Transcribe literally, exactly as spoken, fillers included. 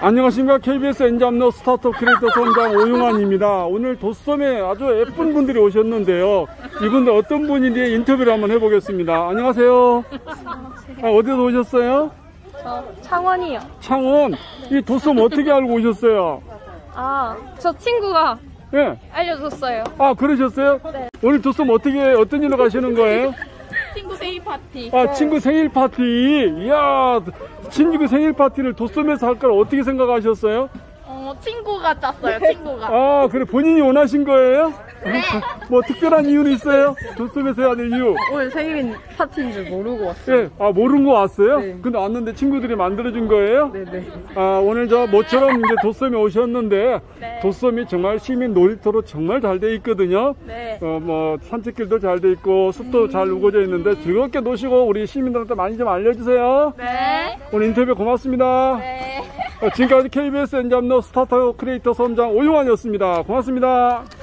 안녕하십니까. 케이비에스 엔잡러 스타트업 크리에이터 선장 오용환입니다. 오늘 도섬에 아주 예쁜 분들이 오셨는데요. 이분들 어떤 분인지 인터뷰를 한번 해보겠습니다. 안녕하세요. 아, 어디서 오셨어요? 저 창원이요. 창원? 이 도섬 어떻게 알고 오셨어요? 아, 저 친구가 예. 알려줬어요. 아, 그러셨어요? 네. 오늘 도섬 어떻게, 어떤 일로 가시는 거예요? 친구 생일 파티. 아, 친구 생일 파티. 이야, 친구 생일 파티를 도섬에서 할 걸 어떻게 생각하셨어요? 어, 친구가 짰어요, 친구가. 아, 그래, 본인이 원하신 거예요? 네. 뭐 특별한 이유는 있어요? 도섬에서 해야 될 이유? 오늘 생일 파티인 줄 모르고 왔어요. 예, 아, 모르는 거 왔어요? 네. 근데 왔는데 친구들이 만들어준 거예요? 네네. 아, 오늘 저 모처럼 이제 도섬에 오셨는데, 네. 도섬이 정말 시민 놀이터로 정말 잘 돼 있거든요. 네. 어, 뭐, 산책길도 잘 돼 있고, 숲도 음. 잘 우거져 있는데, 즐겁게 노시고, 우리 시민들한테 많이 좀 알려주세요. 네. 오늘 인터뷰 고맙습니다. 네. 어, 지금까지 케이비에스 엔잡러 스타트업 크리에이터 선장 오용환이었습니다. 고맙습니다.